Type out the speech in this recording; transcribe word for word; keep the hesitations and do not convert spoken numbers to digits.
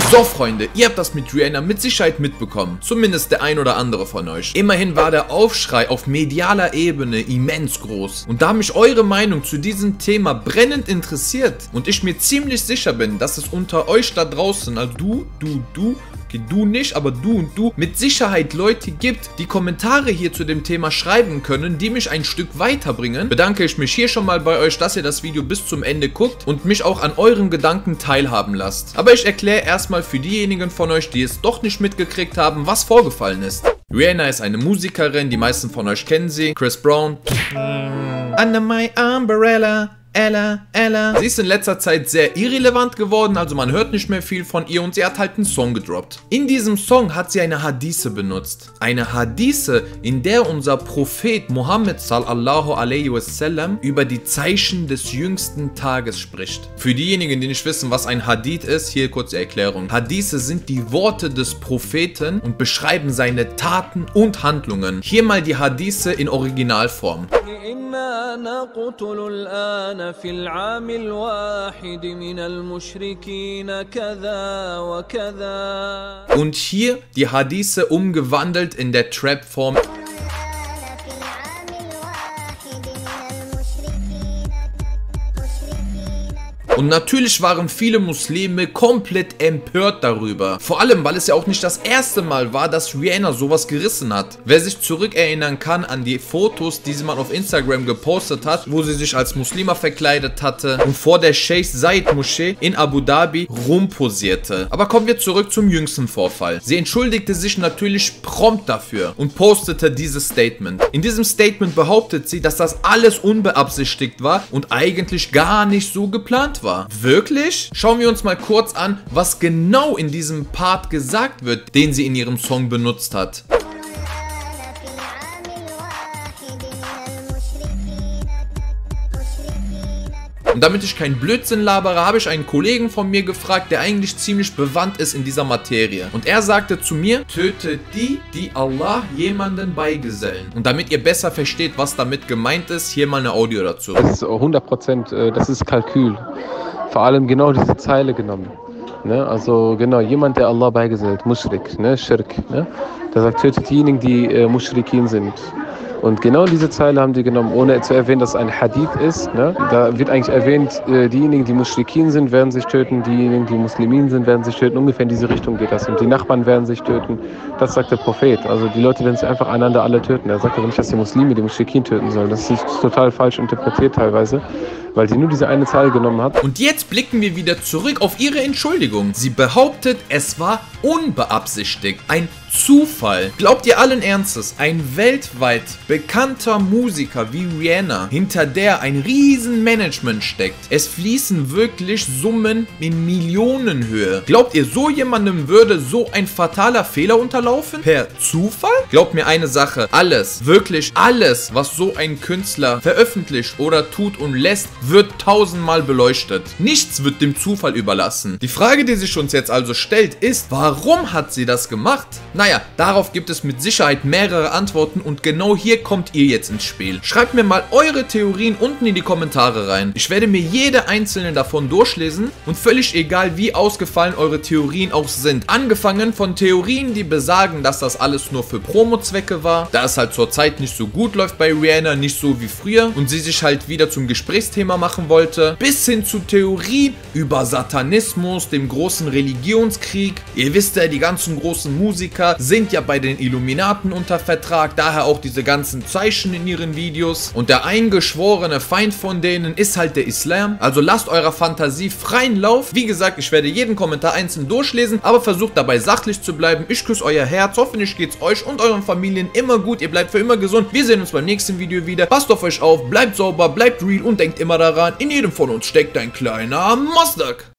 So Freunde, ihr habt das mit Rihanna mit Sicherheit mitbekommen, zumindest der ein oder andere von euch. Immerhin war der Aufschrei auf medialer Ebene immens groß. Und da mich eure Meinung zu diesem Thema brennend interessiert und ich mir ziemlich sicher bin, dass es unter euch da draußen, also du, du, du, okay, du nicht, aber du und du, mit Sicherheit Leute gibt, die Kommentare hier zu dem Thema schreiben können, die mich ein Stück weiterbringen, bedanke ich mich hier schon mal bei euch, dass ihr das Video bis zum Ende guckt und mich auch an euren Gedanken teilhaben lasst. Aber ich erkläre erstmal für diejenigen von euch, die es doch nicht mitgekriegt haben, was vorgefallen ist. Rihanna ist eine Musikerin, die meisten von euch kennen sie. Chris Brown. Under my umbrella. Ella, Ella. Sie ist in letzter Zeit sehr irrelevant geworden, also man hört nicht mehr viel von ihr und sie hat halt einen Song gedroppt. In diesem Song hat sie eine Hadithe benutzt. Eine Hadithe, in der unser Prophet Mohammed sallallahu alaihi wasallam über die Zeichen des jüngsten Tages spricht. Für diejenigen, die nicht wissen, was ein Hadith ist, hier kurz die Erklärung. Hadithe sind die Worte des Propheten und beschreiben seine Taten und Handlungen. Hier mal die Hadithe in Originalform. في العام الواحد من المشركين كذا وكذا. Und hier die Hadithe umgewandelt in der Trap-Form. Und natürlich waren viele Muslime komplett empört darüber. Vor allem, weil es ja auch nicht das erste Mal war, dass Rihanna sowas gerissen hat. Wer sich zurückerinnern kann an die Fotos, die sie mal auf Instagram gepostet hat, wo sie sich als Muslima verkleidet hatte und vor der Sheikh Zayed Moschee in Abu Dhabi rumposierte. Aber kommen wir zurück zum jüngsten Vorfall. Sie entschuldigte sich natürlich prompt dafür und postete dieses Statement. In diesem Statement behauptet sie, dass das alles unbeabsichtigt war und eigentlich gar nicht so geplant war. Wirklich? Schauen wir uns mal kurz an, was genau in diesem Part gesagt wird, den sie in ihrem Song benutzt hat. Und damit ich keinen Blödsinn labere, habe ich einen Kollegen von mir gefragt, der eigentlich ziemlich bewandt ist in dieser Materie. Und er sagte zu mir, töte die, die Allah jemanden beigesellen. Und damit ihr besser versteht, was damit gemeint ist, hier mal eine Audio dazu. Das ist hundert Prozent, das ist Kalkül. Vor allem genau diese Zeile genommen. Ne? Also genau, jemand, der Allah beigesellt, Mushrik, ne? Schirk. Ne? Der sagt, tötet diejenigen, die äh, Mushrikin sind. Und genau diese Zeile haben die genommen, ohne zu erwähnen, dass es ein Hadith ist. Ne? Da wird eigentlich erwähnt, äh, diejenigen, die Muschrikin sind, werden sich töten, diejenigen, die Muslimin sind, werden sich töten. Ungefähr in diese Richtung geht das. Und die Nachbarn werden sich töten. Das sagt der Prophet. Also die Leute werden sich einfach einander alle töten. Er sagt aber nicht, dass die Muslime die Muschrikin töten sollen. Das ist total falsch interpretiert teilweise, weil sie nur diese eine Zeile genommen hat. Und jetzt blicken wir wieder zurück auf ihre Entschuldigung. Sie behauptet, es war unbeabsichtigt, ein Zufall. Glaubt ihr allen Ernstes, ein weltweit bekannter Musiker wie Rihanna, hinter der ein riesen Management steckt, es fließen wirklich Summen in Millionenhöhe. Glaubt ihr, so jemandem würde so ein fataler Fehler unterlaufen? Per Zufall? Glaubt mir eine Sache, alles, wirklich alles, was so ein Künstler veröffentlicht oder tut und lässt, wird tausendmal beleuchtet. Nichts wird dem Zufall überlassen. Die Frage, die sich uns jetzt also stellt, ist, warum hat sie das gemacht? Naja, darauf gibt es mit Sicherheit mehrere Antworten und genau hier kommt ihr jetzt ins Spiel. Schreibt mir mal eure Theorien unten in die Kommentare rein. Ich werde mir jede einzelne davon durchlesen und völlig egal, wie ausgefallen eure Theorien auch sind. Angefangen von Theorien, die besagen, dass das alles nur für Promo-Zwecke war, da es halt zurzeit nicht so gut läuft bei Rihanna, nicht so wie früher und sie sich halt wieder zum Gesprächsthema machen wollte, bis hin zu Theorien über Satanismus, dem großen Religionskrieg. Ihr wisst ja, die ganzen großen Musiker sind ja bei den Illuminaten unter Vertrag, daher auch diese ganzen Zeichen in ihren Videos. Und der eingeschworene Feind von denen ist halt der Islam. Also lasst eurer Fantasie freien Lauf. Wie gesagt, ich werde jeden Kommentar einzeln durchlesen, aber versucht dabei sachlich zu bleiben. Ich küsse euer Herz. Hoffentlich geht's euch und euren Familien immer gut. Ihr bleibt für immer gesund. Wir sehen uns beim nächsten Video wieder. Passt auf euch auf, bleibt sauber, bleibt real und denkt immer daran, in jedem von uns steckt ein kleiner Mosdaq.